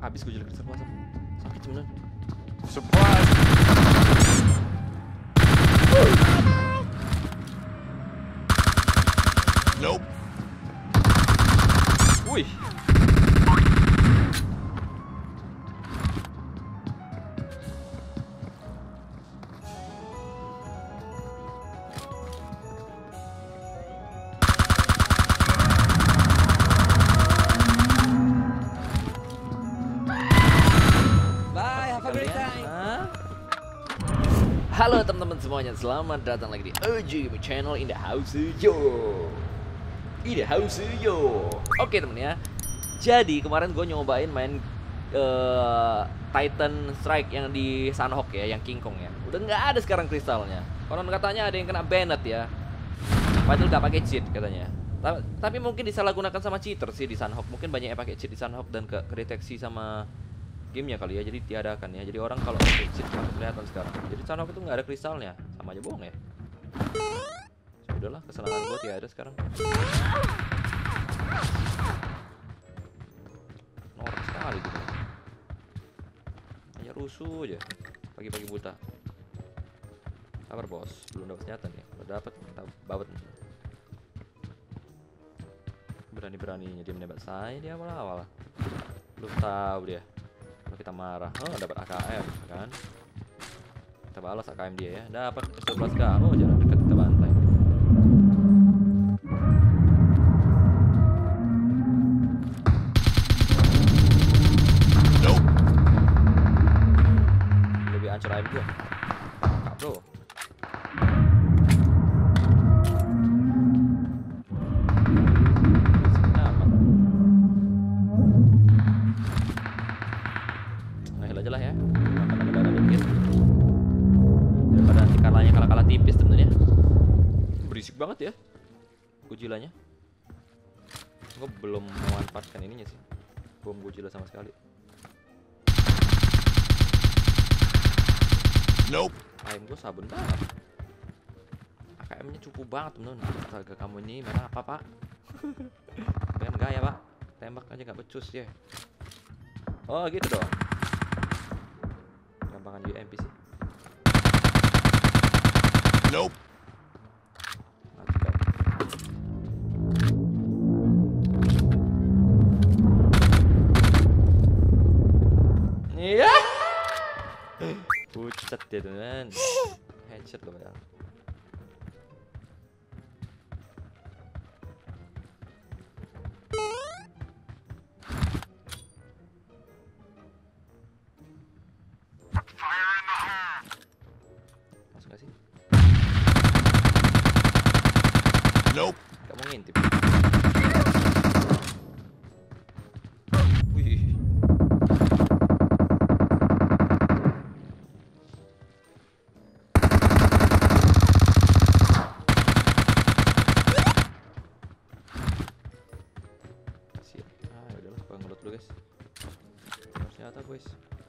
Habis gue jelek kristal puasa. Sakit cuman. Surprise! Nope. Wih. Halo teman-teman semuanya, selamat datang lagi di OG Gaming Channel in the house yo. Oke temen ya. Jadi kemarin gue nyobain main Titan Strike yang di Sunhawk ya, yang King Kong ya. Udah nggak ada sekarang kristalnya. Konon katanya ada yang kena banned ya. Padahal nggak pakai cheat katanya. Tapi mungkin disalahgunakan sama cheater sih di Sunhawk. Mungkin banyak yang pakai cheat di Sunhawk dan kedeteksi sama gamenya kali ya, jadi tiadakan ya. Jadi orang kalau cheat kelihatan sekarang. Jadi Sunhawk itu nggak ada kristalnya, sama aja bohong ya. Sudahlah, kesalahan gue tiada sekarang. Norak sekali gitu. Hanya rusuh aja, pagi-pagi buta. Kabar bos, belum dapat senjata nih. Udah dapat, kita babat. Berani-beraninya dia menembak saya di awal-awal. Belum tahu dia. Kita marah, oh dapat AKM kan, kita balas AKM dia ya, dapat 11k, oh jarak dekat kita bantai. Nope. Lebih ancur ayam gua, kak bro. Aja lah ya, makan darah dikit daripada nanti kalah tipis temen-temen ya. Berisik banget ya Godzilla-nya. Gue belum memanfaatkan ininya sih, bom Godzilla sama sekali. Nope. Ayam gue sabun banget, AKM-nya cukup banget temen-temen. Astaga, kamu ini main apa pak? Pengen gaya pak, tembak aja gak becus ya. Oh gitu dong, gampangan UMP sih. Nope. Mantap. Iya. Pucat dia teman. Headshot loh padahal. Masuk gak sih? Nope. Gak mau ngintip. Wih. Kasian. Yaudahlah, gua ngeload dulu guys. Ternyata guys.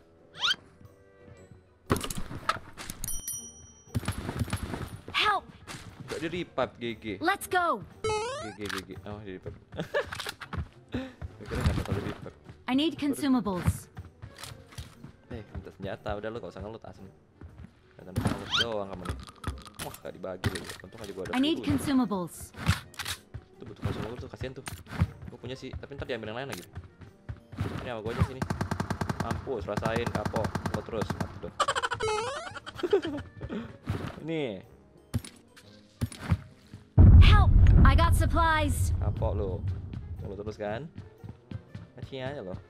Help! Gak di revive GG. Let's go! GG. Oh di revive. Gue kira gak bakal di revive. I need consumables. Minta senjata, udah lu gak usah ngelut asem. Kelihatan ngelut doang kamu nih. Wah gak dibagi deh, untung aja gua ada I need 1000. consumables. Tuh butuh consumable tuh, kasihan tuh. Gue punya sih, tapi ntar diambil yang lain lagi. Ini sama gue aja sini. Mampus, rasain kapok. Lo terus, mati tuh. Ini Help! I got supplies. kapok lo. Lo terus kan? Masih aja lo.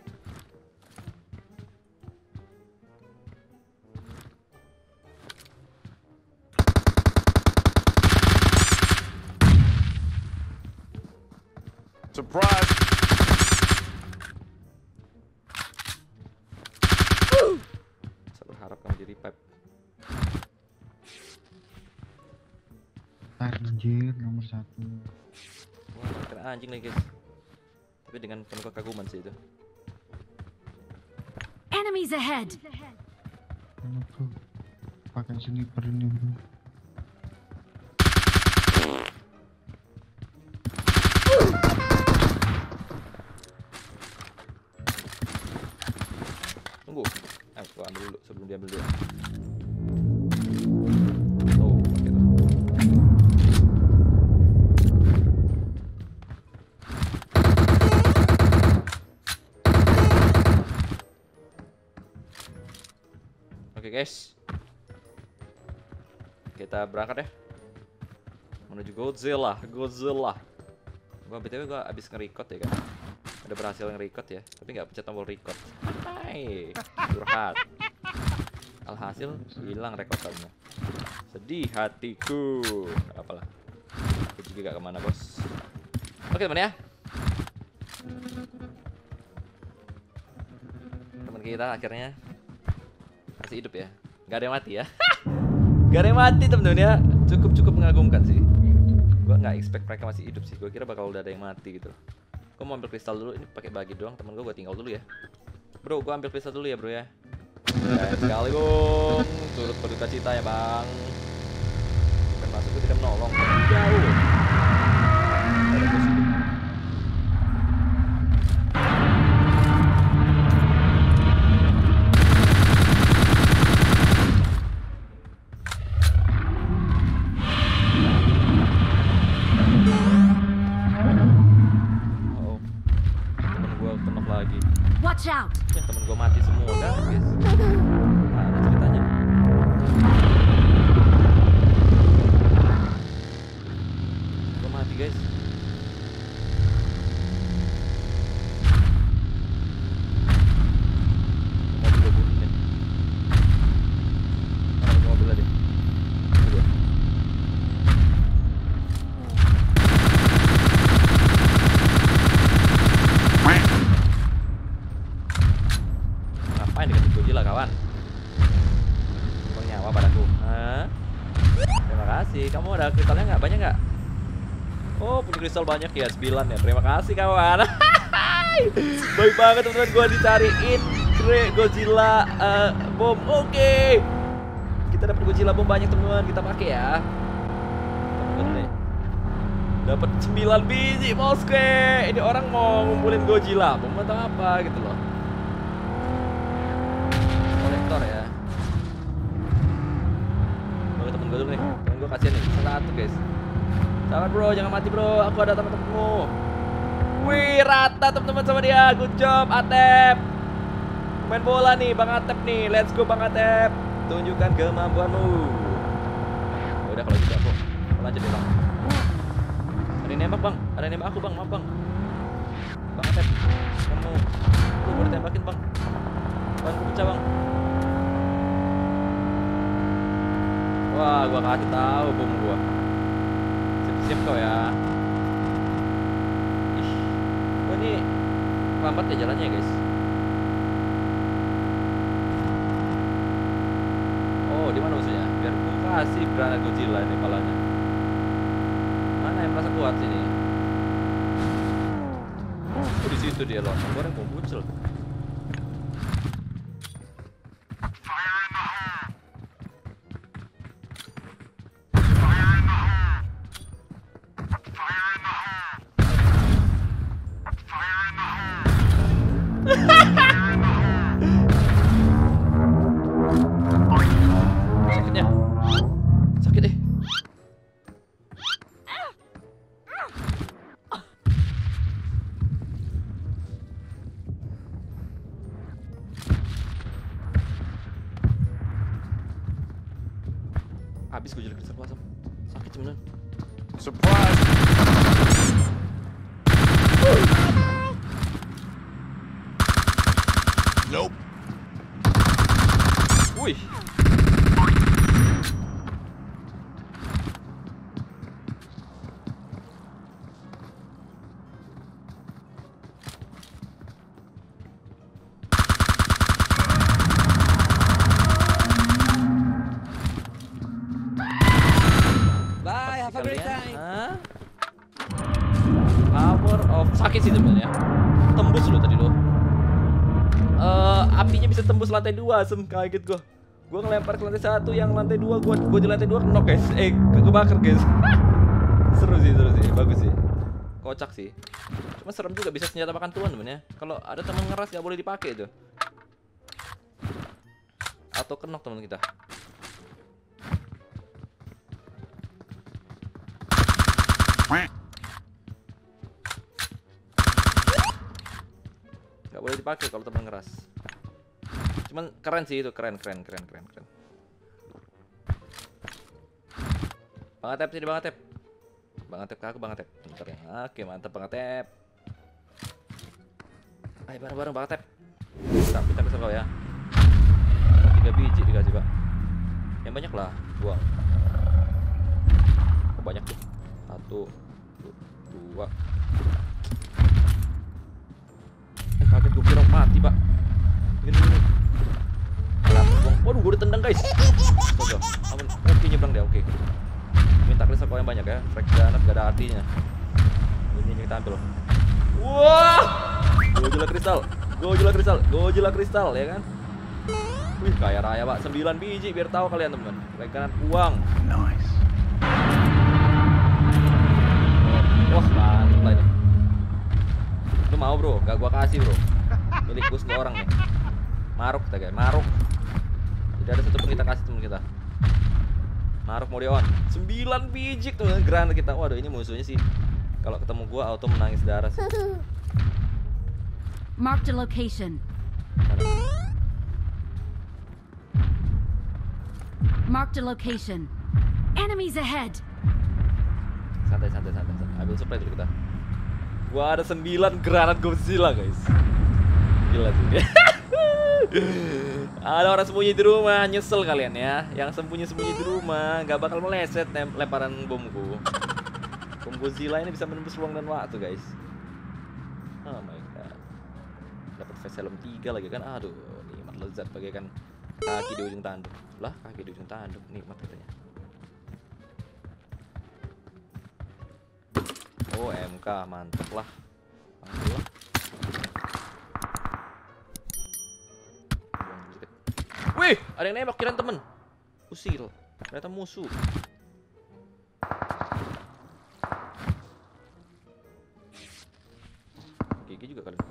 Surprise! Saya berharap kamu di revive. Anjir nomor 1. Wah, kena anjing lagi guys. Tapi dengan penuh kekaguman sih itu. Enemies ahead. Bro, pakai sniper ini bro. Tunggu. Gua ambil dulu sebelum dia ambil dulu. Tuh, pakai tuh. Oke guys, kita berangkat ya menuju Godzilla. Gua btw gua abis nge-record ya kan, udah berhasil nge-record ya, tapi nggak pencet tombol record. Hai, curhat. Alhasil hilang rekordannya. Sedih hatiku. Nggak apalah, aku juga gak kemana bos. Oke teman ya, teman kita akhirnya masih hidup ya, nggak ada yang mati ya. Gak ada yang mati temen-temen ya, cukup mengagumkan sih. Gua nggak expect mereka masih hidup sih, gua kira bakal udah ada yang mati gitu. Gua mau ambil kristal dulu, ini pakai bagi doang, temen gua tinggal dulu ya. Bro, gua ambil kristal dulu ya bro ya. Keren sekali bung, turut berduka cita ya bang. Bukan maksudku tidak menolong, jauh. Ada bos hidup. Watch out! Ya temen gue mati semua guys. Nah, ada ceritanya. Gue mati guys. Mobil gue bunuh nih. Mana mobil tadi? Ngapain dikasih Godzilla kawan? Bang nyawa padaku. Hah? Terima kasih. Kamu ada kristalnya nggak? Banyak nggak? Oh punya kristal banyak ya, 9 ya. Terima kasih kawan. Baik banget teman-teman, gua dicariin Godzilla bom. Oke. Kita dapat Godzilla bom banyak teman-teman, kita pakai ya. Dapat 9 biji bosku. Ini orang mau ngumpulin Godzilla bom atau apa gitu loh. Ya. Oke temen gue dulu nih, temen gue kasihan nih, satu guys. Sabar bro, jangan mati bro, aku ada temen-temenmu. Wih, rata temen-temen sama dia, good job Atep. Main bola nih Bang Atep nih, let's go Bang Atep. Tunjukkan kemampuanmu. Udah kalau gitu aku lanjut deh bang. Ada yang nembak bang, ada yang nembak aku bang, maaf bang. Bang Atep, kamu boleh tembakin bang. Bang, aku pecah bang. Wah, gua kasih tahu bom gua. Siap-siap kau ya. Ih, gua nih lambat ya jalannya guys. Oh, di mana musuhnya? Biar gua kasih granat Godzilla ini palanya. Mana yang merasa kuat sini? Oh, di situ dia loh. Gua yang mau muncul. Sakitnya, sakit deh. Habis gue jadi kristal asam. Sakit cuman. Surprise! Nope. Wih. Bye, have a great time. Hah? Power of sakit sih sebenarnya. Tembus lo tadi lo. Apinya bisa tembus lantai 2, kaget gua. Gua ngelempar ke lantai 1, yang lantai 2 gua di lantai 2 knock guys. Kebakar guys. seru sih, bagus sih. Kocak sih. Cuma serem juga bisa senjata makan tuan temen ya. Kalau ada teman ngeras nggak boleh dipakai itu. auto kenok teman kita. Nggak boleh dipakai kalau teman ngeras. Cuman keren sih itu, keren. Bang Atep sini, Bang Atep. Bang Atep ke aku, Bang Atep. Bentar ya. Oke, mantap Bang Atep. Ayo bareng-bareng Bang Atep. Kita kesel kau ya. 3 biji dikasih, Pak. Yang banyak lah, buang. Oh, banyak tuh. 1, 2. Kaget gue kira mati, Pak. Gini. Waduh, gue ditendang, guys. Astaga. Aman. Oke, nyebrang deh, oke. Minta kristal kau yang banyak ya. Frag granat gak ada artinya. Ini yang kita ambil. Wah! Gojula kristal, ya kan? Wih, kaya raya, Pak. 9 biji biar tahu kalian, teman. Frag granat uang. Nice. Wah, mantap lah ini. Lu mau, bro? Gak gua kasih, bro. Milik gue semua orang nih. Maruk kita, guys. Maruk. Tidak ada satu pun kita kasih teman kita. Maruk mau on. 9 biji tuh granat kita. Waduh, ini musuhnya sih. Kalau ketemu gua auto menangis darah sih. Mark the location. Mark the location. Enemies ahead. Santai. Ambil supply dulu kita. Gua ada 9 granat Godzilla, guys. Gila sih. Ada orang sembunyi di rumah, nyesel kalian ya. Yang sembunyi di rumah nggak bakal meleset lemparan bomku. Bom Godzilla ini bisa menembus ruang dan waktu, guys. Oh my god. Dapat face helm 3 lagi kan. Aduh, nikmat lezat bagaikan kaki di ujung tanduk. Lah, kaki di ujung tanduk nikmat katanya. Oh, MK mantap lah. Mantul lah. Wih, ada yang nembak kirain temen. Usil, ternyata musuh. Gigi juga kali.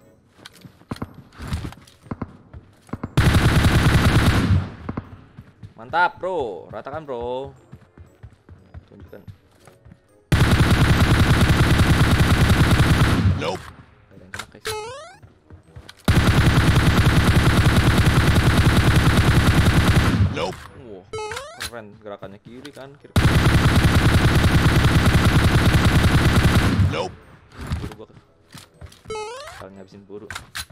Mantap, bro. Ratakan, bro. Tunjukkan. Nope. Ada yang kena, guys. Nope. Wah, keren gerakannya kiri kan, kiri. Nope. Buru gua. Kalian ngabisin buru.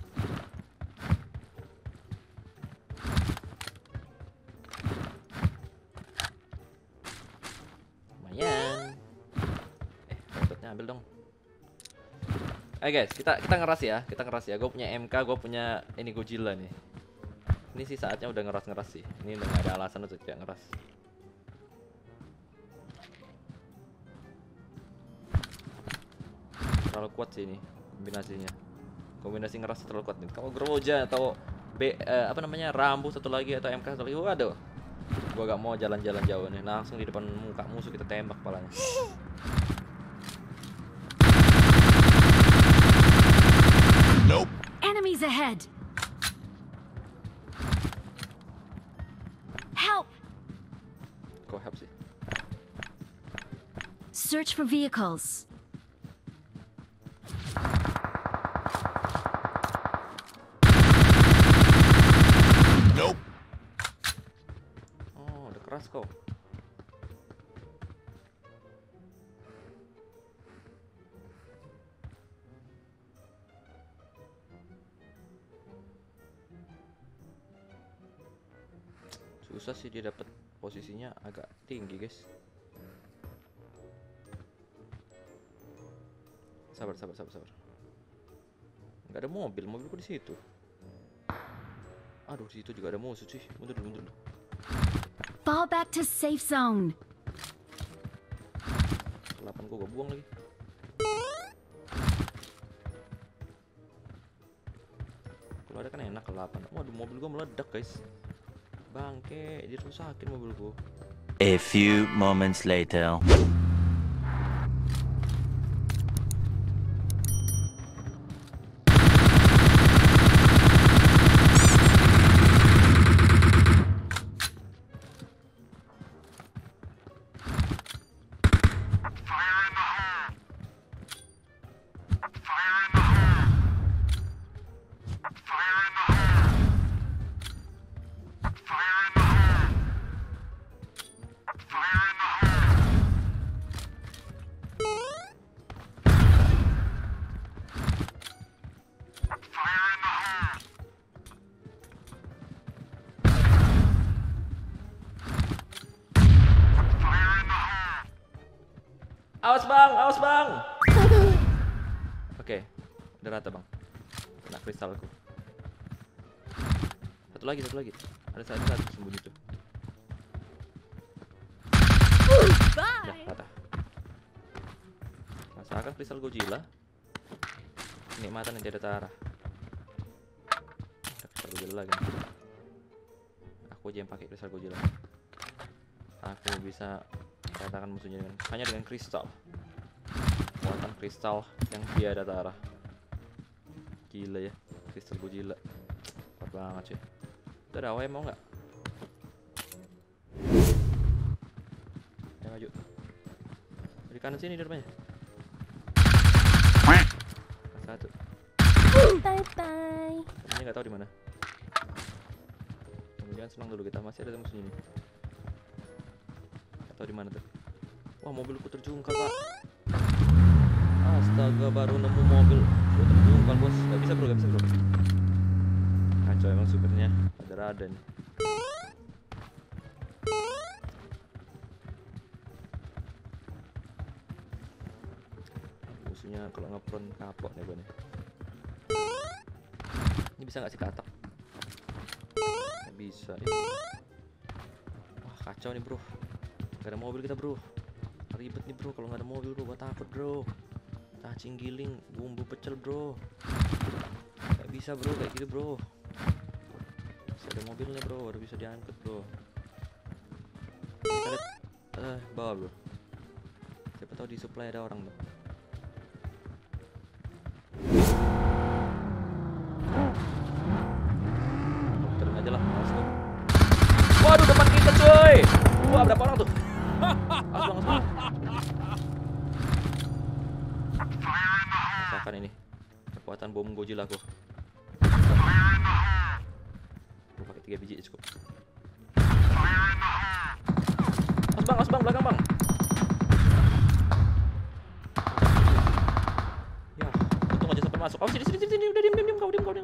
Lumayan. Robotnya ambil dong. Ayo guys, kita ngeras ya, Gue punya MK, gue punya ini Godzilla nih. Ini sih saatnya udah ngeras sih. Ini udah gak ada alasan untuk tidak ngeras. Terlalu kuat sih ini kombinasinya. Kombinasi ngeras terlalu kuat nih. Kalau Groja atau Rambo satu lagi atau MK satu lagi, waduh. Gua gak mau jalan-jalan jauh nih. Langsung di depan muka musuh kita tembak kepalanya. Nope. Enemies ahead. Help! Kok help sih? Search for vehicles. Nope. Oh, udah keras kok. Susah sih dia dapat posisinya agak tinggi, guys. Sabar. Nggak ada mobilku di situ. Aduh, di situ juga ada musuh sih. Mundur dulu. Fall back to safe zone. 8 gua buang lagi. Kalau ada kan enak ke 8. Waduh, mobil gua meledak, guys. Bangke, dirusakin mobilku. A few moments later. awas bang, awas bang. Oke, udah rata bang. Kena kristalku. Satu lagi. Ada satu sembunyi tuh. Udah rata. Masakan kristal Godzilla. Kenikmatan yang tidak terarah. Ada kristal Godzilla lagi. Aku aja yang pakai kristal Godzilla. Aku bisa katakan musuhnya hanya dengan kristal. Muatan kristal yang tiada terarah. Gila ya, kristal Godzilla. Kuat banget sih. Udah ada AWM mau nggak? Ayo maju. Di kanan sini di depannya. Satu. Bye. Temennya nggak tahu di mana. Kemudian senang dulu kita masih ada musuhnya nih. Nggak tahu di mana tuh. Wah mobilku terjungkal pak. Astaga baru nemu mobil. Gue terjungkal bos. Gak bisa bro. Kacau emang supirnya. Ada nih. Musuhnya kalau ngepron kapok nih gue nih. Ini bisa nggak sih katak? Nggak bisa nih. Wah kacau nih bro. Gak ada mobil kita bro. Ribet nih bro kalau nggak ada mobil bro. Gua takut bro. Cacing giling, bumbu pecel bro. Gak bisa bro kayak gitu bro. Masih ada mobilnya bro, udah bisa diangkut bro. Kita lihat bawah bro. Siapa tahu di supply ada orang tuh. Turun aja lah, males gua. Waduh depan kita cuy. Wah berapa orang tuh? Asbang. Rasakan ini kekuatan bom Godzilla aku. Gue pakai 3 biji cukup. Asbang belakang bang. Ya, untung aja sempat masuk. Oh sini udah diam kau. Oh,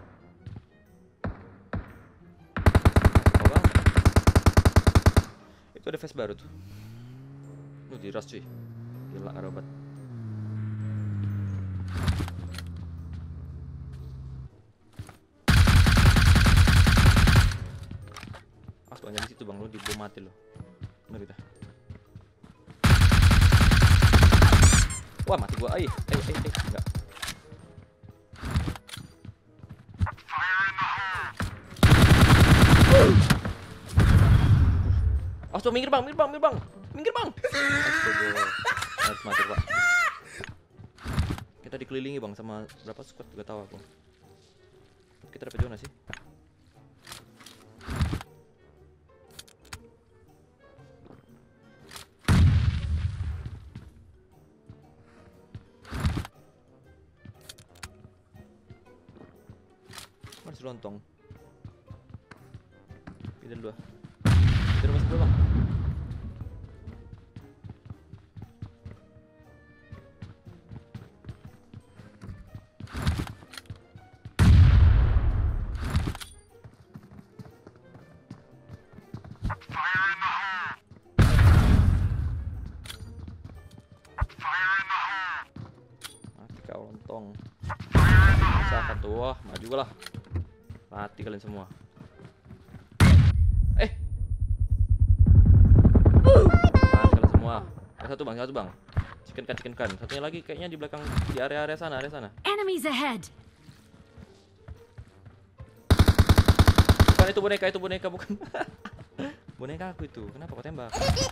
bang. Itu ada face baru tuh. Diras cuy. Gila arobat. Asbangnya di situ bang, lu dibom mati lo. Bener kita. Wah mati gua. Enggak. Awas minggir bang. Harus mati pak. Kita dikelilingi bang sama berapa squad gak tahu aku. Kita dapat zona sih. Mana si lontong? Pindah dulu. Kita masuk dulu bang. Mati kau lontong. Usahakan tuh, wah maju lah. Mati kalian semua. Mati kalian semua. Satu bang. Chicken kan. Satunya lagi kayaknya di belakang di area sana. Enemies ahead. Bukan itu boneka bukan. Boneka aku itu. Kenapa kau tembak?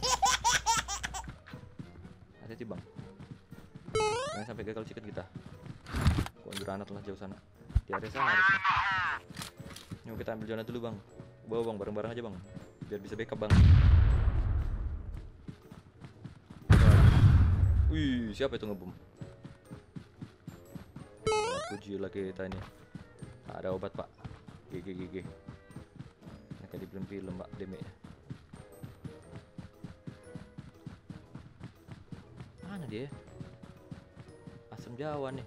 Hati-hati bang. Jangan sampai gagal chicken kita. Kau ambil granat lah jauh sana. Di area sana harusnya. Yuk kita ambil zona dulu bang. Bawa bang bareng-bareng aja bang. Biar bisa backup bang. Wih siapa itu ngebom? Godzilla kita ini. Ada obat pak. GG. Mereka di film pak damage-nya. Mana dia? Asam Jawa nih.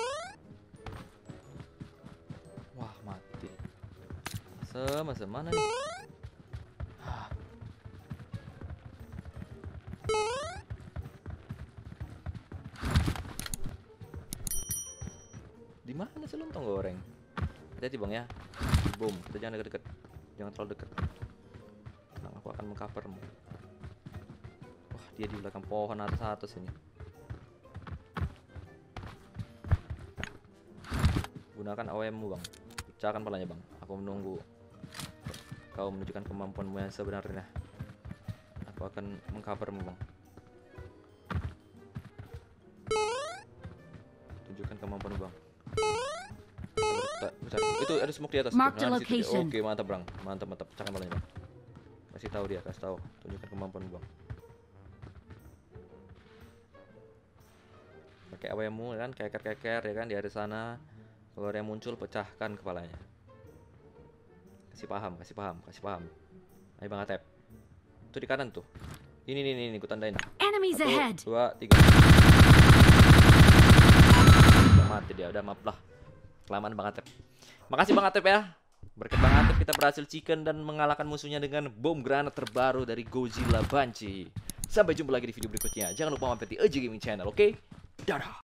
Wah mati. Asam mana nih? Hati-hati bang ya. Boom, kita jangan deket-deket. Jangan terlalu dekat. Nah, aku akan mengcovermu. Wah, dia di belakang pohon atas ini. Gunakan AWM-mu bang. Pecahkan palanya bang. Aku menunggu kau menunjukkan kemampuanmu yang sebenarnya. Aku akan mengcovermu bang. Tunjukkan kemampuanmu bang. Bentar. Itu ada smoke di atas. Mark the Nah, di situ dia. location. Oke, mantap bang. Mantap. Pecahkan palanya bang. Kasih tahu dia, kasih tahu. Tunjukkan kemampuanmu bang. Pakai AWM-mu kan, keker ya kan di area sana. Kalau ada yang muncul, pecahkan kepalanya. Kasih paham. Ayo bang Atep. Itu di kanan tuh. Ini, ku tandain. Enemies 1, ahead. 2, 3. Udah mati dia, udah maaf lah. Kelamaan bang Atep. Makasih bang Atep ya. Berkat bang Atep kita berhasil chicken dan mengalahkan musuhnya dengan bom granat terbaru dari Godzilla Banshee. Sampai jumpa lagi di video berikutnya. Jangan lupa mampir di AJ Gaming Channel, oke? Dadah.